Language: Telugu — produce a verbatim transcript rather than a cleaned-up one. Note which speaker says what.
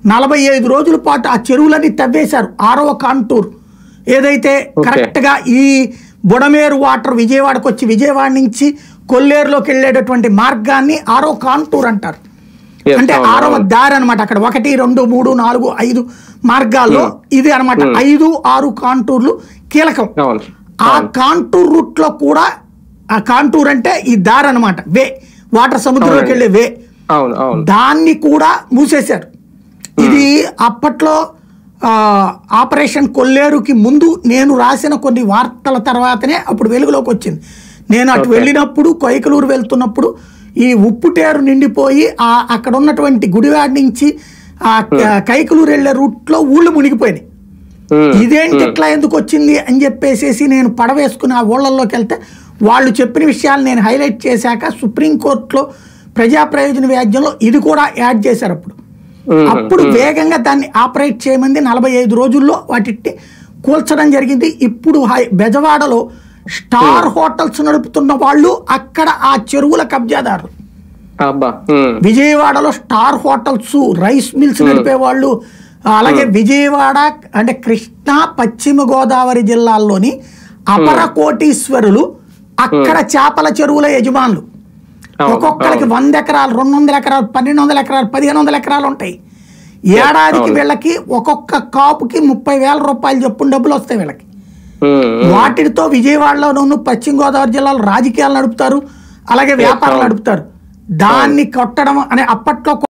Speaker 1: నలభై ఐదు రోజుల పాటు ఆ చెరువులన్నీ తవ్వేశారు. ఆరవ కాంటూర్ ఏదైతే కరెక్ట్గా ఈ బుడమేరు వాటర్ విజయవాడకు వచ్చి విజయవాడ నుంచి కొల్లేరులోకి వెళ్ళేటటువంటి మార్గాన్ని ఆరో కాంటూర్ అంటారు. అంటే ఆరవ దారి అనమాట. అక్కడ ఒకటి రెండు మూడు నాలుగు ఐదు మార్గాల్లో ఇది అనమాట. ఐదు ఆరు కాంటూర్లు కీలకం. ఆ కాంటూర్ రూట్ లో కూడా ఆ కాంటూర్ అంటే ఈ దారి అనమాట, వే వాటర్ సముద్రంలోకి వెళ్ళే వే, దాన్ని కూడా మూసేశారు. ఇది అప్పట్లో ఆపరేషన్ కొల్లేరుకి ముందు నేను రాసిన కొన్ని వార్తల తర్వాతనే అప్పుడు వెలుగులోకి వచ్చింది. నేను అటు వెళ్ళినప్పుడు కొయ్కలూరు వెళ్తున్నప్పుడు ఈ ఉప్పుటేరు నిండిపోయి ఆ అక్కడ ఉన్నటువంటి గుడివాడ నుంచి ఆ కైకలూరు వెళ్ళే రూట్లో ఊళ్ళు మునిగిపోయినాయి. ఇదేంటి ఇట్లా ఎందుకు వచ్చింది అని చెప్పేసి నేను పడవేసుకుని ఆ ఊళ్ళల్లోకి వెళ్తే వాళ్ళు చెప్పిన విషయాలు నేను హైలైట్ చేశాక సుప్రీంకోర్టులో ప్రజా ప్రయోజన వ్యాజ్యంలో ఇది కూడా యాడ్ చేశారు. అప్పుడు అప్పుడు వేగంగా దాన్ని ఆపరేట్ చేయమంది. నలభై ఐదు రోజుల్లో వాటిని కూల్చడం జరిగింది. ఇప్పుడు బెజవాడలో స్టార్ హోటల్స్ నడుపుతున్న వాళ్ళు అక్కడ ఆ చెరువుల కబ్జాదారులు. విజయవాడలో స్టార్ హోటల్స్, రైస్ మిల్స్ నడిపే వాళ్ళు, అలాగే విజయవాడ అంటే కృష్ణా పశ్చిమ గోదావరి జిల్లాల్లోని అపర కోటీశ్వరులు అక్కడ చేపల చెరువుల యజమానులు. ఒక్కొక్కరికి వంద ఎకరాలు, రెండు వందల ఎకరాలు, పన్నెండు వందల ఎకరాలు, పదిహేను వందల ఎకరాలు ఉంటాయి. ఏడాదికి వీళ్ళకి ఒక్కొక్క కాపుకి ముప్పై వేల రూపాయలు చొప్పున డబ్బులు వస్తాయి వీళ్ళకి. వాటితో విజయవాడలోనూ పశ్చిమ గోదావరి జిల్లాలో రాజకీయాలు నడుపుతారు, అలాగే వ్యాపారాలు నడుపుతారు. దాన్ని కొట్టడం అనే అప్పట్లో